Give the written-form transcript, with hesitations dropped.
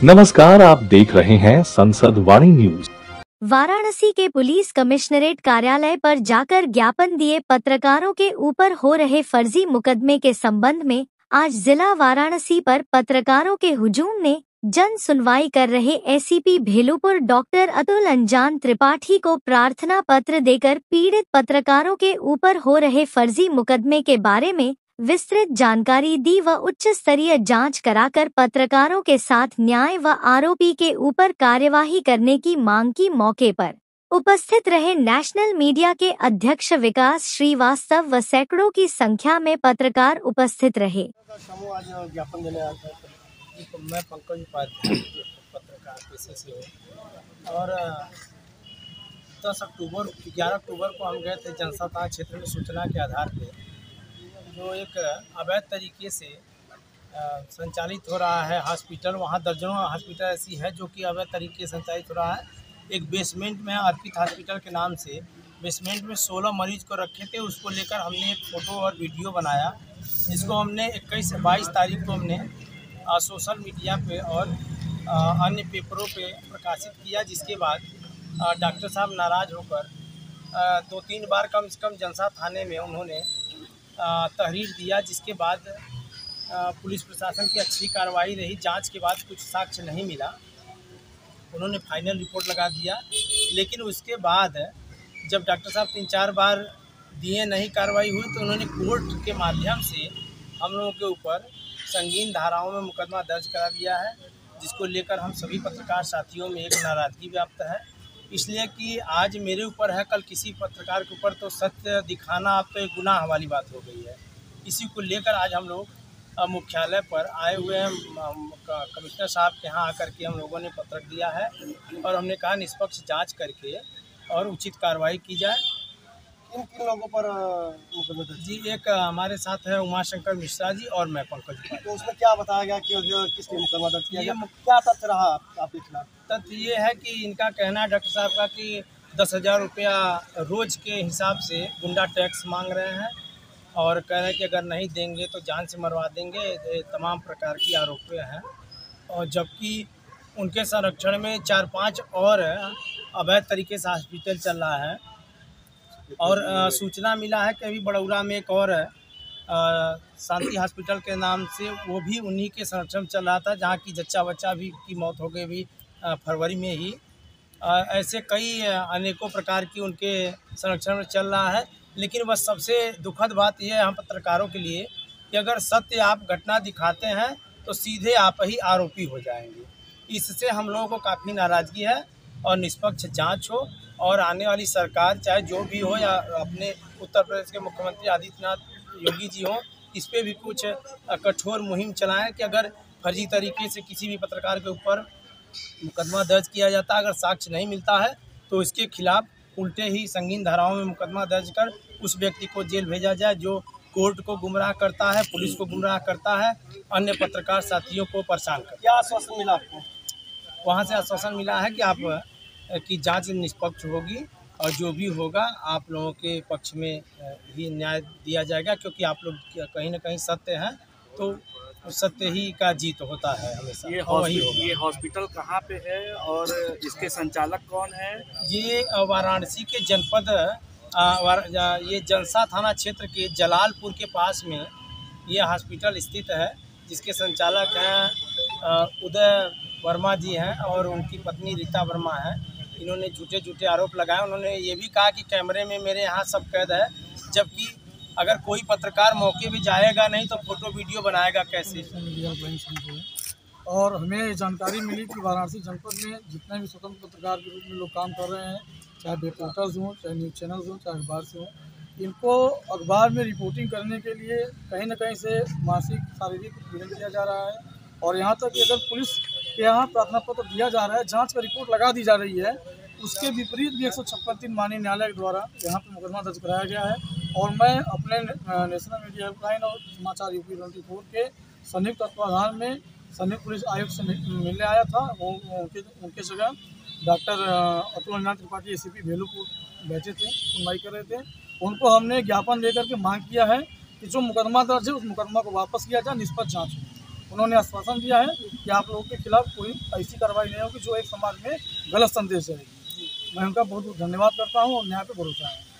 नमस्कार, आप देख रहे हैं संसद वाणी न्यूज। वाराणसी के पुलिस कमिश्नरेट कार्यालय पर जाकर ज्ञापन दिए पत्रकारों के ऊपर हो रहे फर्जी मुकदमे के संबंध में आज जिला वाराणसी पर पत्रकारों के हुजूम ने जन सुनवाई कर रहे एसीपी भेलुपुर डॉक्टर अतुल अंजान त्रिपाठी को प्रार्थना पत्र देकर पीड़ित पत्रकारों के ऊपर हो रहे फर्जी मुकदमे के बारे में विस्तृत जानकारी दी व उच्च स्तरीय जांच कराकर पत्रकारों के साथ न्याय व आरोपी के ऊपर कार्यवाही करने की मांग की। मौके पर उपस्थित रहे नेशनल मीडिया के अध्यक्ष विकास श्रीवास्तव व सैकड़ों की संख्या में पत्रकार उपस्थित रहे। ज्ञापन देने आया था। मैं पंकज उपाध्याय पत्रकार पेशे से हूँ और 11 अक्टूबर को हम गए थे जनसा थाना क्षेत्र में सूचना के आधार पर जो एक अवैध तरीके से संचालित हो रहा है हॉस्पिटल। वहाँ दर्जनों हॉस्पिटल ऐसी है जो कि अवैध तरीके से संचालित हो रहा है। एक बेसमेंट में अर्पित हॉस्पिटल के नाम से बेसमेंट में 16 मरीज को रखे थे। उसको लेकर हमने एक फ़ोटो और वीडियो बनाया, जिसको हमने 21 से 22 तारीख को हमने सोशल मीडिया पे और अन्य पेपरों पे प्रकाशित किया। जिसके बाद डॉक्टर साहब नाराज़ होकर 2-3 बार कम से कम जनसा थाने में उन्होंने तहरीर दिया। जिसके बाद पुलिस प्रशासन की अच्छी कार्रवाई रही। जांच के बाद कुछ साक्ष्य नहीं मिला, उन्होंने फाइनल रिपोर्ट लगा दिया। लेकिन उसके बाद जब डॉक्टर साहब 3-4 बार दिए नहीं कार्रवाई हुई तो उन्होंने कोर्ट के माध्यम से हम लोगों के ऊपर संगीन धाराओं में मुकदमा दर्ज करा दिया है, जिसको लेकर हम सभी पत्रकार साथियों में एक नाराज़गी व्याप्त है। इसलिए कि आज मेरे ऊपर है, कल किसी पत्रकार के ऊपर तो सत्य दिखाना अब तो एक गुनाह वाली बात हो गई है। इसी को लेकर आज हम लोग मुख्यालय पर आए हुए हैं। कमिश्नर साहब के यहाँ आकर के हम लोगों ने पत्र दिया है और हमने कहा निष्पक्ष जांच करके और उचित कार्रवाई की जाए। किन लोगों पर मुकदमा दर्ज? जी, एक हमारे साथ है उमाशंकर मिश्रा जी और मैं पंकज। तो उसमें क्या बताया गया कि किसने मुकदमा दर्ज किया गया? क्या तथ्य रहा आपके खिलाफ? तथ्य ये है कि इनका कहना है डॉक्टर साहब का कि 10,000 रुपया रोज़ के हिसाब से गुंडा टैक्स मांग रहे हैं और कह रहे हैं कि अगर नहीं देंगे तो जान से मरवा देंगे। तमाम प्रकार की आरोप हैं और जबकि उनके संरक्षण में 4-5 और अवैध तरीके से हॉस्पिटल चल रहा है। और सूचना मिला है कि अभी बड़ौरा में एक और शांति हॉस्पिटल के नाम से वो भी उन्हीं के संरक्षण में चल रहा था, जहाँ की जच्चा बच्चा भी की मौत हो गई भी फरवरी में ही। ऐसे कई अनेकों प्रकार की उनके संरक्षण में चल रहा है। लेकिन बस सबसे दुखद बात यह है हम पत्रकारों के लिए कि अगर सत्य आप घटना दिखाते हैं तो सीधे आप ही आरोपी हो जाएंगे। इससे हम लोगों को काफ़ी नाराज़गी है और निष्पक्ष जांच हो और आने वाली सरकार चाहे जो भी हो या अपने उत्तर प्रदेश के मुख्यमंत्री आदित्यनाथ योगी जी हों, इस पर भी कुछ कठोर मुहिम चलाएं कि अगर फर्जी तरीके से किसी भी पत्रकार के ऊपर मुकदमा दर्ज किया जाता है, अगर साक्ष्य नहीं मिलता है तो इसके खिलाफ उल्टे ही संगीन धाराओं में मुकदमा दर्ज कर उस व्यक्ति को जेल भेजा जाए जो कोर्ट को गुमराह करता है, पुलिस को गुमराह करता है, अन्य पत्रकार साथियों को परेशान करता है। क्या आश्वासन मिला आपको? वहाँ से आश्वासन मिला है कि आप की जांच निष्पक्ष होगी और जो भी होगा आप लोगों के पक्ष में ही न्याय दिया जाएगा, क्योंकि आप लोग कहीं ना कहीं सत्य हैं तो सत्य ही का जीत होता है हमेशा। ये हॉस्पिटल कहाँ पे है और इसके संचालक कौन है? ये वाराणसी के जनपद ये जनसा थाना क्षेत्र के जलालपुर के पास में ये हॉस्पिटल स्थित है, जिसके संचालक हैं उदय वर्मा जी हैं और उनकी पत्नी रीता वर्मा है। इन्होंने झूठे आरोप लगाए। उन्होंने ये भी कहा कि कैमरे में मेरे यहाँ सब कैद है, जबकि अगर कोई पत्रकार मौके पे जाएगा नहीं तो फोटो वीडियो बनाएगा कैसे? और हमें जानकारी मिली कि वाराणसी जनपद में जितने भी स्वतंत्र पत्रकार के रूप में लोग काम कर रहे हैं, चाहे रिपोर्टर्स हों, चाहे न्यूज़ चैनल्स हों, चाहे अखबार से हों, इनको अखबार में रिपोर्टिंग करने के लिए कहीं ना कहीं से मानसिक शारीरिक उत्पीड़न किया जा रहा है। और यहाँ तक कि अगर पुलिस के यहाँ प्रार्थना पत्र दिया जा रहा है, जांच का रिपोर्ट लगा दी जा रही है, उसके विपरीत भी 156 माननीय न्यायालय के द्वारा यहाँ पर मुकदमा दर्ज कराया गया है। और मैं अपने नेशनल मीडिया हेल्पलाइन और समाचार यूपी 24 के संयुक्त तत्वाधान में संयुक्त पुलिस आयुक्त से मिलने आया था। वो उनके जगह डॉक्टर अतुल अंजान त्रिपाठी एसीपी भेलुपुर बैठे थे, सुनवाई कर रहे थे। उनको हमने ज्ञापन देकर के मांग किया है कि जो मुकदमा दर्ज है उस मुकदमा को वापस किया जाए, निष्पक्ष जाँच हो। उन्होंने आश्वासन दिया है कि आप लोगों के खिलाफ कोई ऐसी कार्रवाई नहीं होगी जो एक समाज में गलत संदेश जाएगी। मैं उनका बहुत बहुत धन्यवाद करता हूँ और न्याय पे भरोसा है।